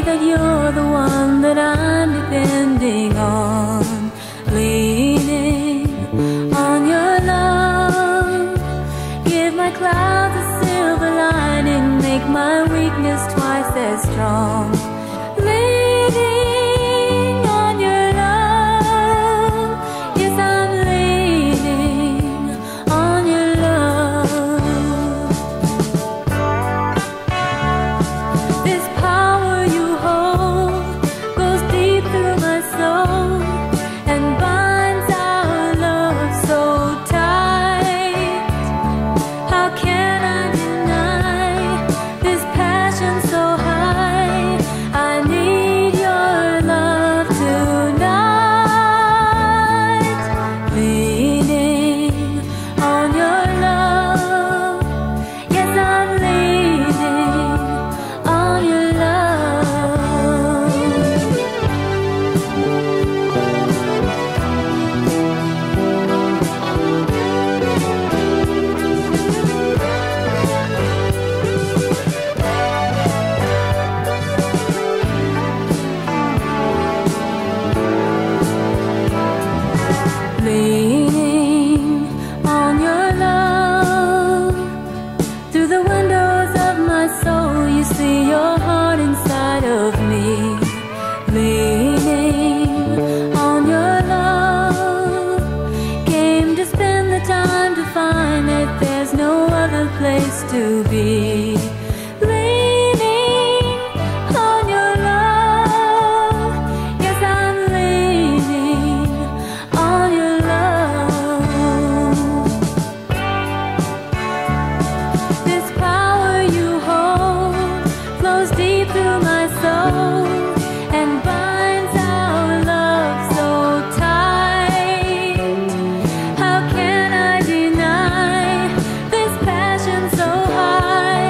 that you're the one that I'm depending on, leaning on your love. Give my clouds a silver lining, make my weakness twice as strong. Leaning on your love, yes, I'm leaning on your love. This power you hold goes deep through my soul and binds our love so tight. How can I deny this passion so high? I need your love tonight. Leaning on your love, yes, I'm leaning on your love. Leaning on your love. Through the windows of my soul, you see your heart inside of me. Leaning on your love. Came to spend the time to find that there's no other place to be. Leaning on your love. Yes, I'm leaning on your love. This power you hold flows deep through my soul and binds our love so tight. How can I deny this passion so high?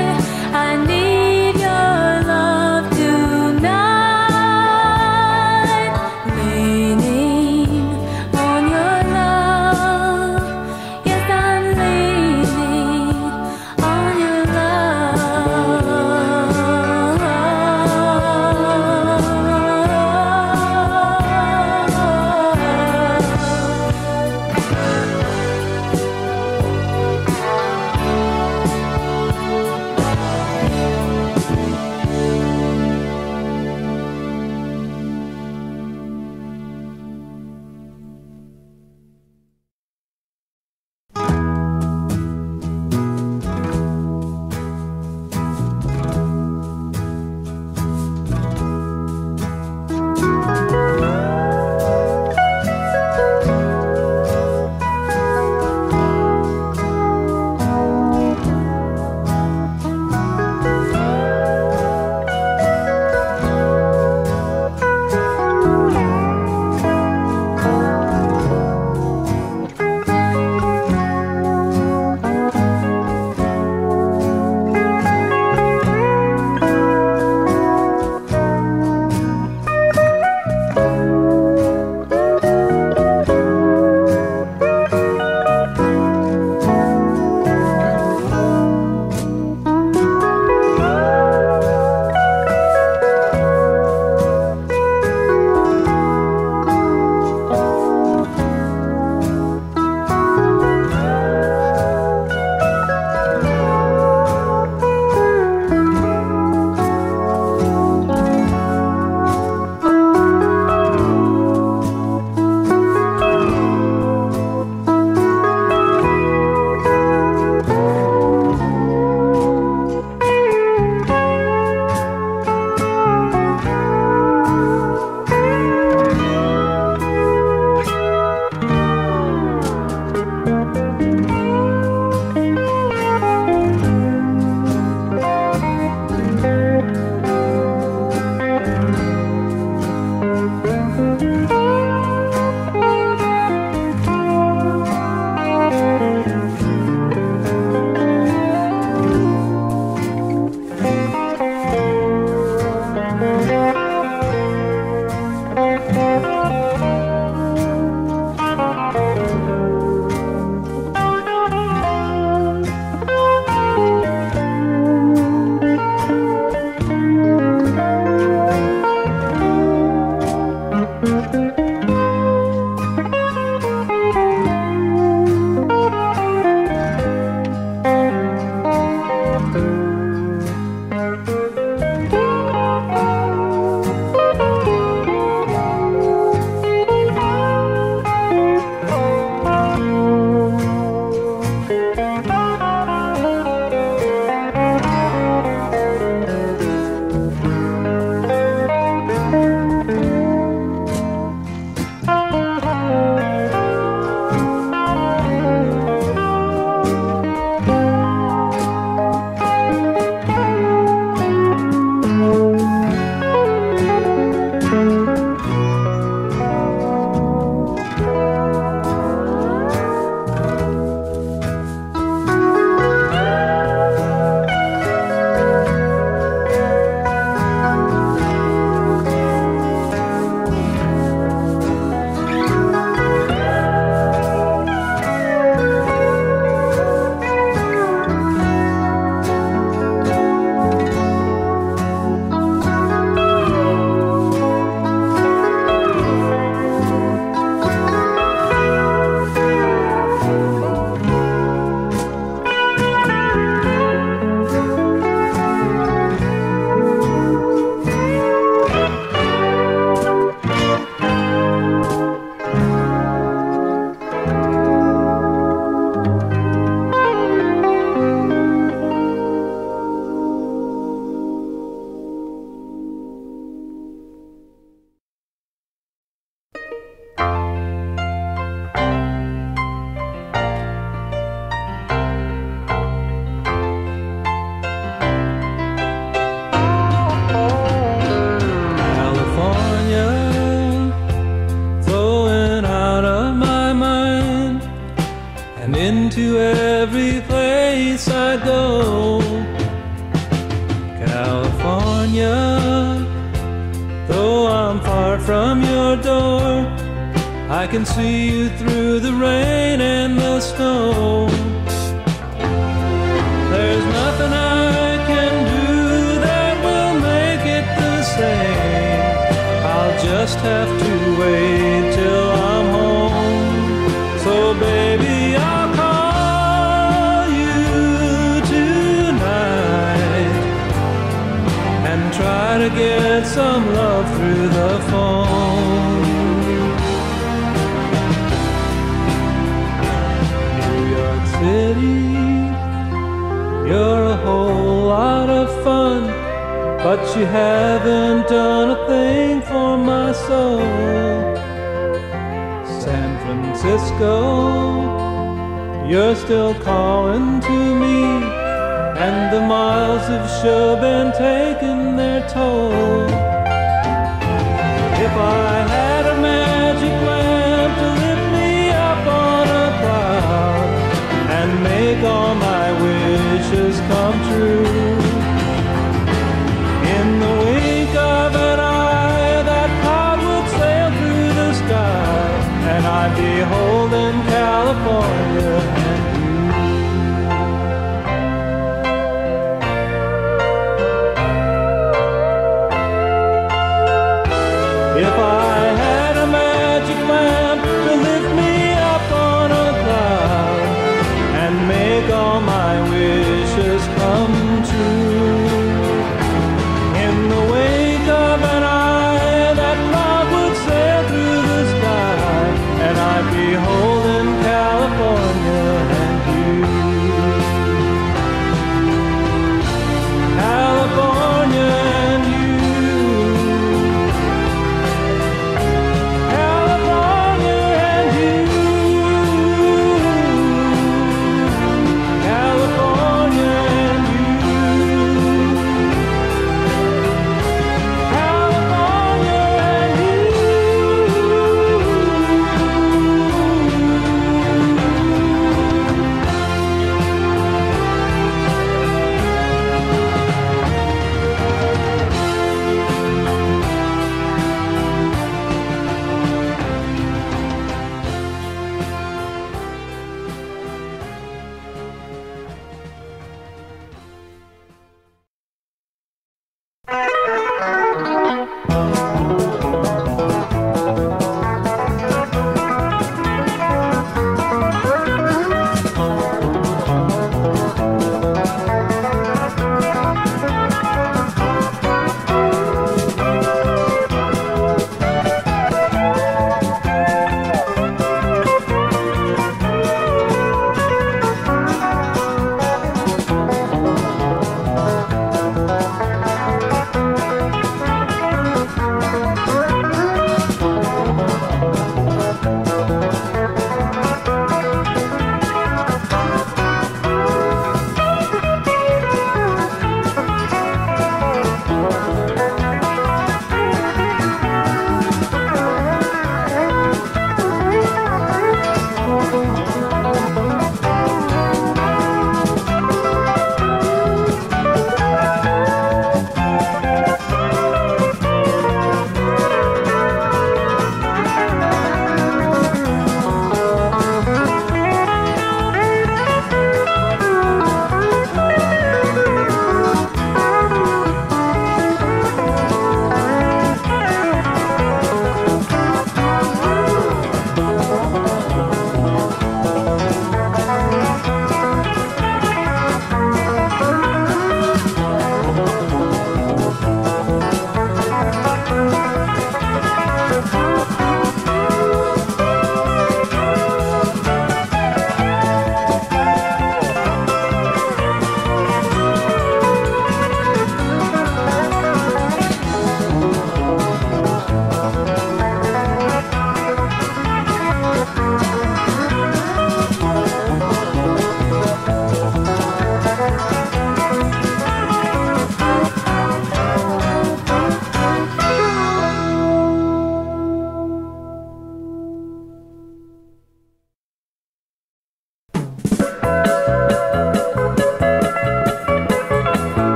you every place I go. California, though I'm far from your door, I can see you through the rain and the snow. There's nothing I can do that will make it the same. I'll just have to wait till I'm home. So baby, I'll call you tonight and try to get some love through the phone. New York City, you're a whole lot of fun, but you haven't done a thing for my soul. San Francisco, you're still calling to me, and the miles have sure been taking their toll. If I had a magic lamp to lift me up on a cloud and make all my wishes come true, in the wink of an eye that cloud would sail through the sky, and I'd be holding California and you. If I had a magic lamp to lift me up on a cloud and make all my wishes come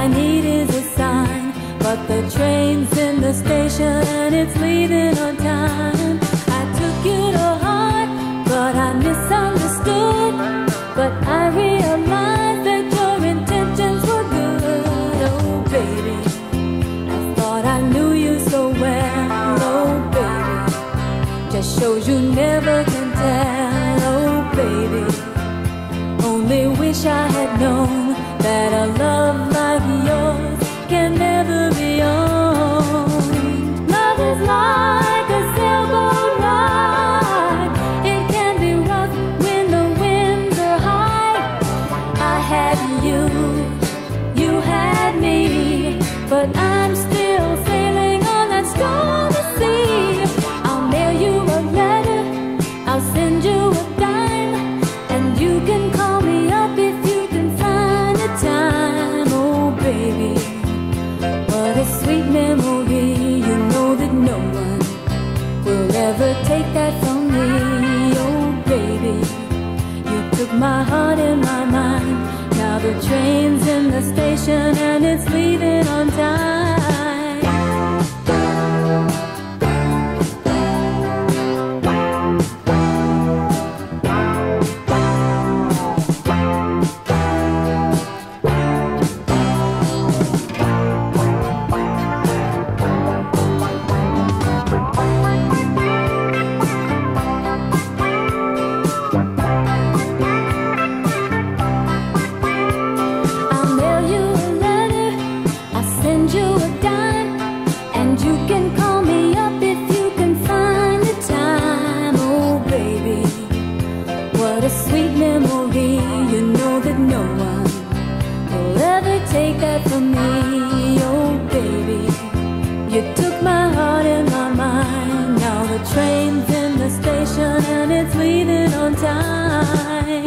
I need is a sign, but the train's in the station and it's leaving on time. I took you to heart, but I misunderstood. But I realized that your intentions were good. Oh baby, I thought I knew you so well. Oh baby, just shows you never can tell. Oh baby, only wish I had known that a love like yours can never be owned. Love is like a sailboat ride. It can be rough when the winds are high. I had you, you had me, but I'm still sailing on that stormy sea. I'll mail you a letter, I'll send you a dime, and you can call me up if you can find the time. Oh baby, what a sweet memory. You know that no one will ever take that from me. Oh baby, you took my heart and my mind. Now the train's in the station and it's leaving on time. I'll mail you a letter, I'll send you a dime, and you can call me up if you can find the time. Oh baby, what a sweet memory. You know that no one will ever take that from me. Oh baby, you took my heart and my mind. Now the train's in the station and it's leaving on time.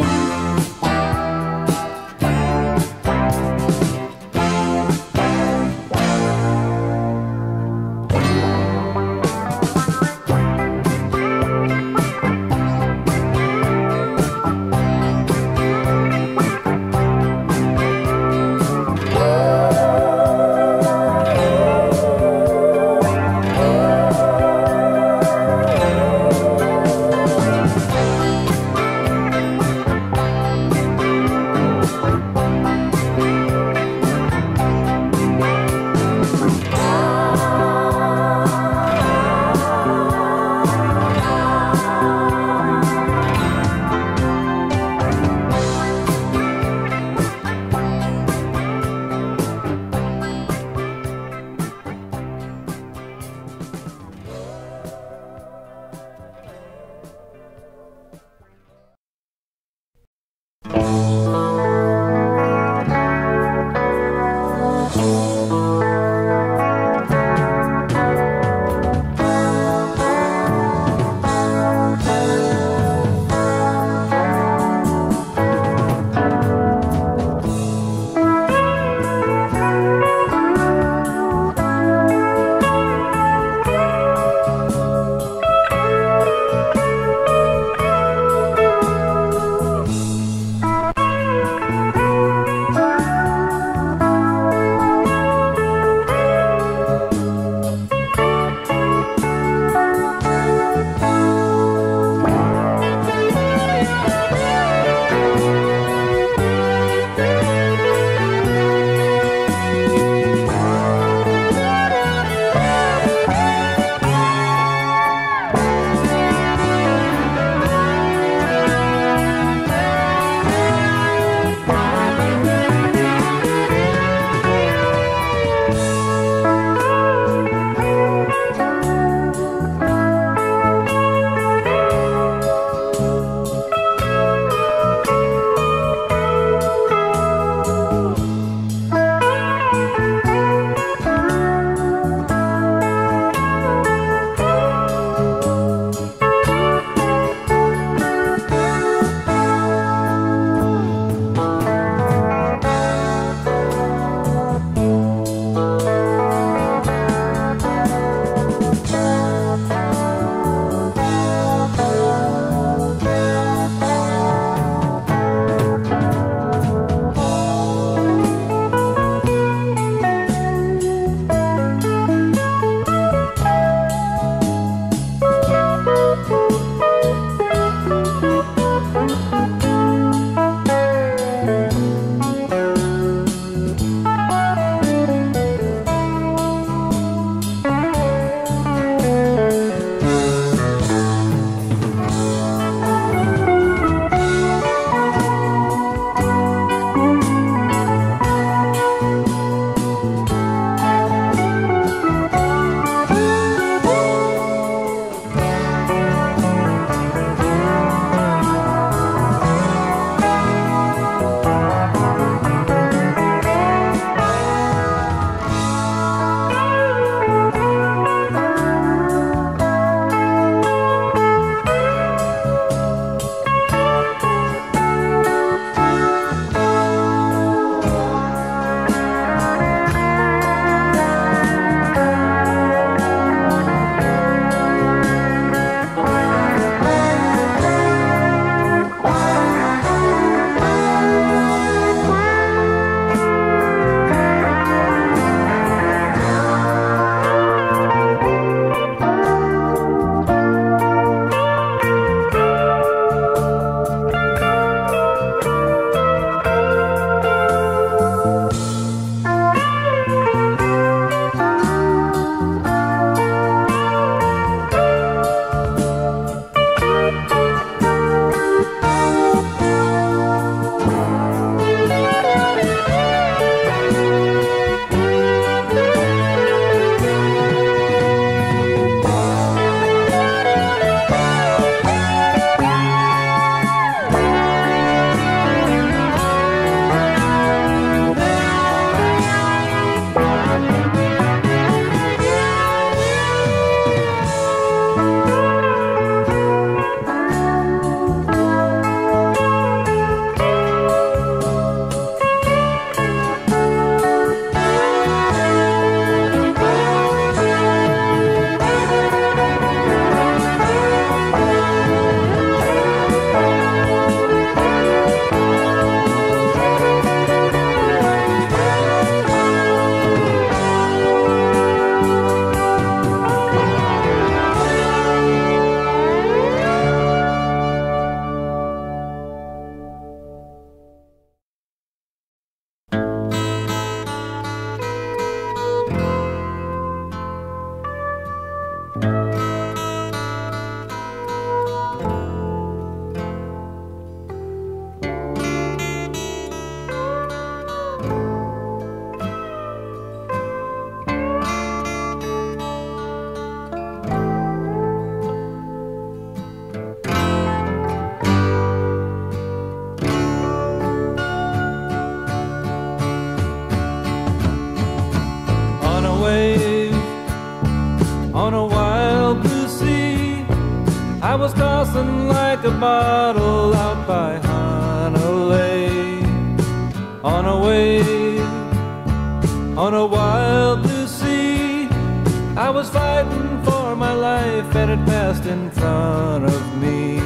on a wild blue sea. I was tossing like a bottle out by Hanalei, on a wave, on a wild blue sea. I was fighting for my life and it passed in front of me.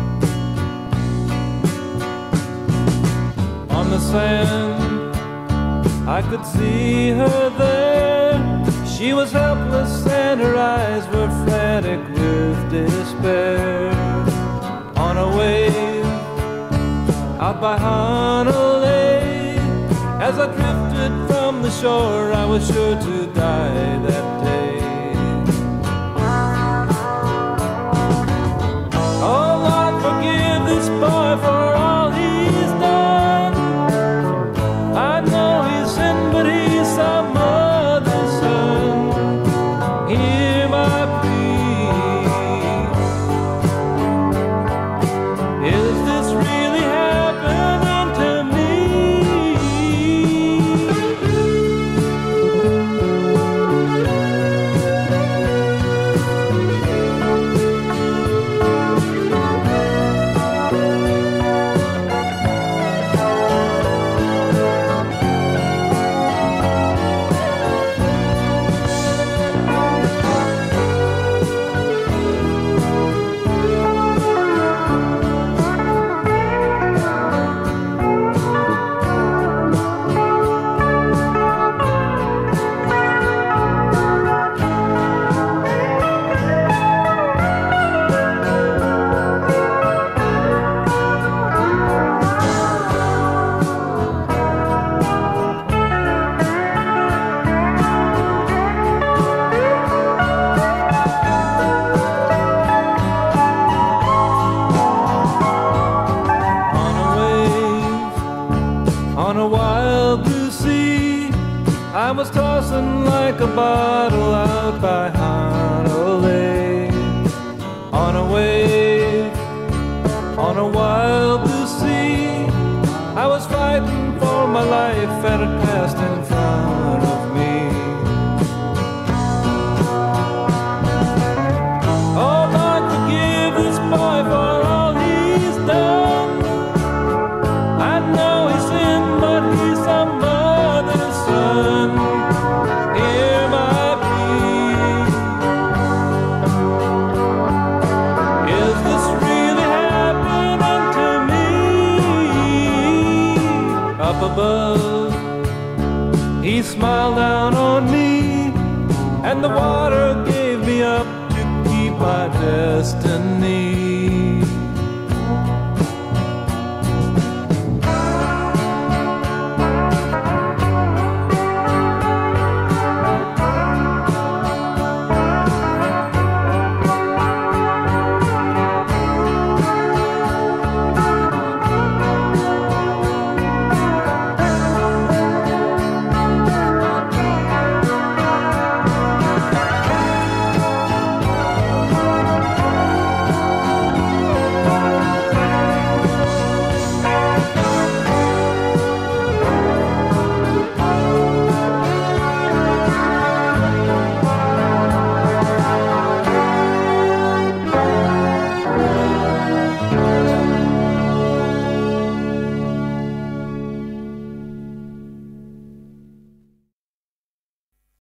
On the sand, I could see her there. She was helpless and her eyes were frantic with despair. On a wave, out by Hanalei, as I drifted from the shore, I was sure to die that day. Oh Lord, forgive this boy for all he's done. I know he's sinned, but he's some mother's son. Hear my plea. Is this really happening to me? I was tossing like a bottle out by Hanalei, on a wave, on a wild blue sea. I was fighting for my life and it passed in front of me. Oh Lord, forgive this boy for all he's done. I know he's sinned, but he's some mother's son. Hear my plea. Is this really happening to me? Up above, he smiled down on me, and the water gave me up to keep my destiny.